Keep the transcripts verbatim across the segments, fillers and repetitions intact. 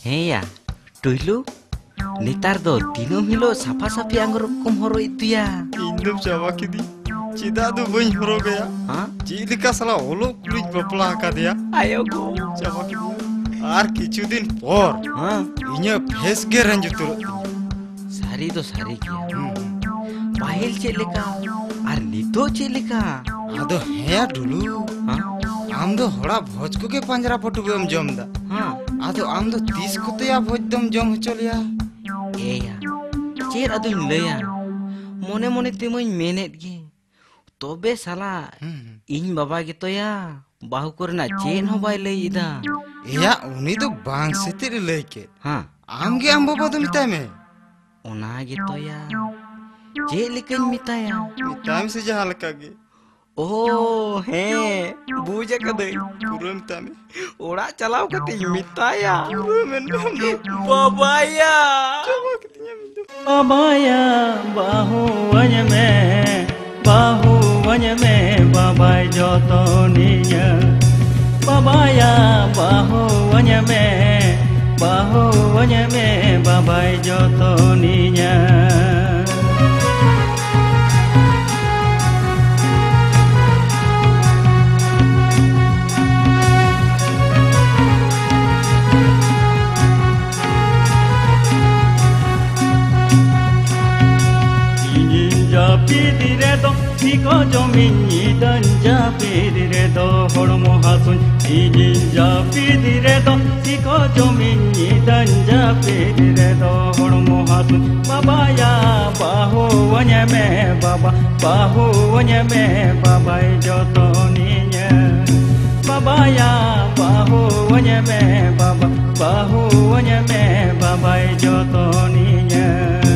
Hei ya, dulu netar do tino hilo safa safi anggur kum horo itu ya. Indum jawa kidi, cida do bany horo gaya. Hah? Cidi kasala olo kulit bapla kadia. Ayo go. Jawa kidi. Ar kichu din por. Hah? Inya face geran jutur. Sari do sari kia. Pahil celika, ar nito celika. Ado heya dulu. Hah? Am do hora bhoj ko ke panjara potu bem jom da. Hah? Ado am do tis ko te ya bhoj dom jom choliya. Eh ya, cer aduin leya. Mone mone timoy menet ge. Tobe salah, in Baba gitu ya. Bahu korna chen ho bai lei ida. Iya, uni do bang setir lei ke. Hah? Am ge am baba do mitai me. Ona gitu ya. Ce likain mitaya. Mitai se jaha laka ge. Oh, he, buja kadai. Pura mitai me. Ora chalau kati mitaya. Pura men Babaya. Jawa kitinya mindu. Babaya bahu wanya me, bahu wanya me, babai joto niya. Babaya bahu wanya me, bahu wanya me, babai joto niya. Pidire do, iko jomini danja pidire do, hormo hasun. Ijinja pidire do, iko jomini danja pidire do, hormo hasun. Babaya bahu wanya me baba, bahu wanya me baba joto niya. Babaya bahu wanya me baba, bahu wanya me baba joto niya.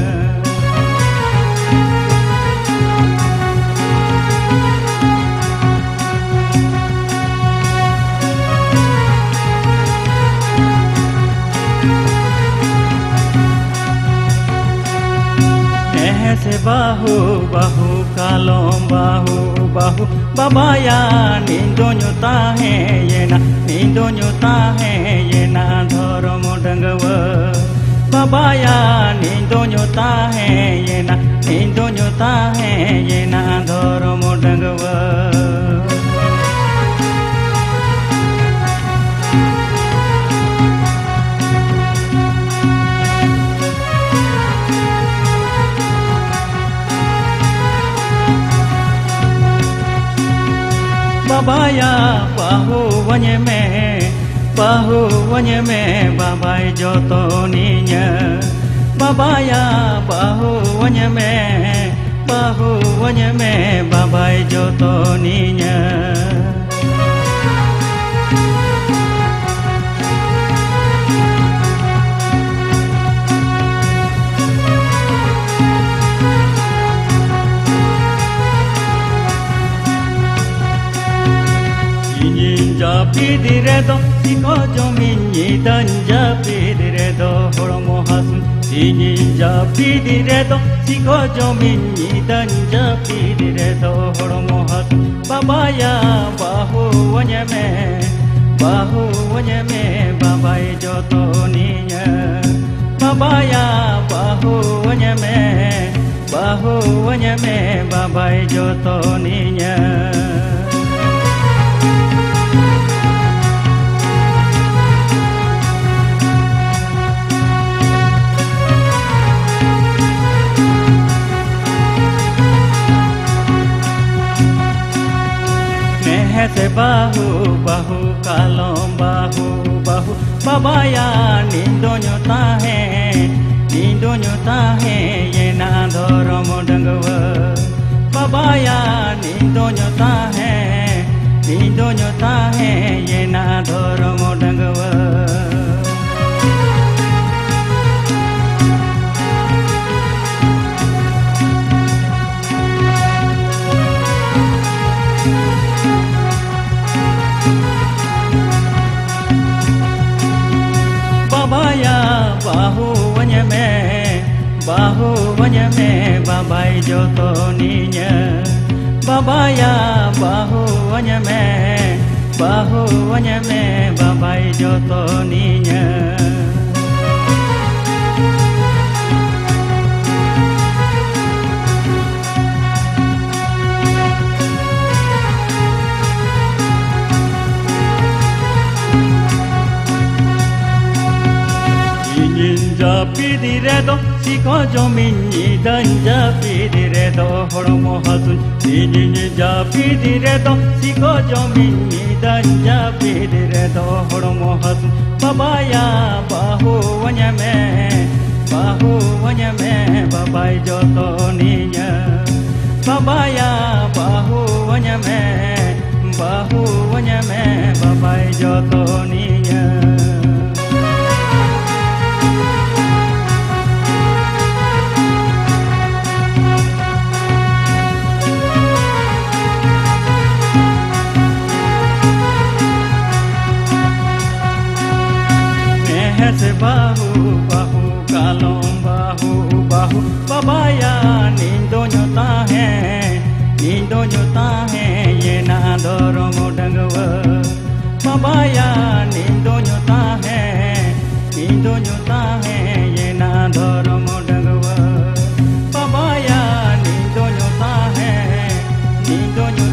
Se bahu bahu kalom bahu bahu babaya nindo nyuta hai yena nindo nyuta hai yena dharmo dangwa babaya nindo nyuta hai yena nindo nyuta hai yena dharmo dangwa Babaya bahu wanya me, bahu wanya me, babai joto niya. Babaya bahu wanya me, bahu wanya me, babai joto niya. Pidire do, iko jomini danja pidire do, hormo hasun. Ijinja pidire do, iko jomini danja pidire do, hormo hasun. Babaya bahu wanya me, bahu wanya me, babai joto niya. Babaya bahu wanya me, bahu wanya me, babai joto niya. Se bahu bahu kalom bahu bahu babaya nindo nyuta hai nindo nyuta hai yena dharmo dangwa babaya nindo nyuta hai nindo nyuta hai yena dharmo dangwa bahu wanya me, bahu wanya me, babai joto niya. Babaya bahu wanya me, bahu wanya me, babai joto niya. रे दो सिको जमी दंजा पीदी रे दो हड़मो हासुन इनी जापीदी रे दो सिको जमी दंजा पीदी रे दो हड़मो हासुन बाबाया बाहु वन्यमे बाहु वन्यमे बाबाई जोतो निया बाबाया बाहु वन्यमे बाहु वन्यमे बाबाई जोतो निया से बाहु बाहु कालों बाहु बाहु बाबाया नींदो जोता है नींदो जोता है ये नादरो मोडंगव बाबाया नींदो जोता है नींदो जोता है ये नादरो मोडंगव बाबाया नींदो जोता है नींदो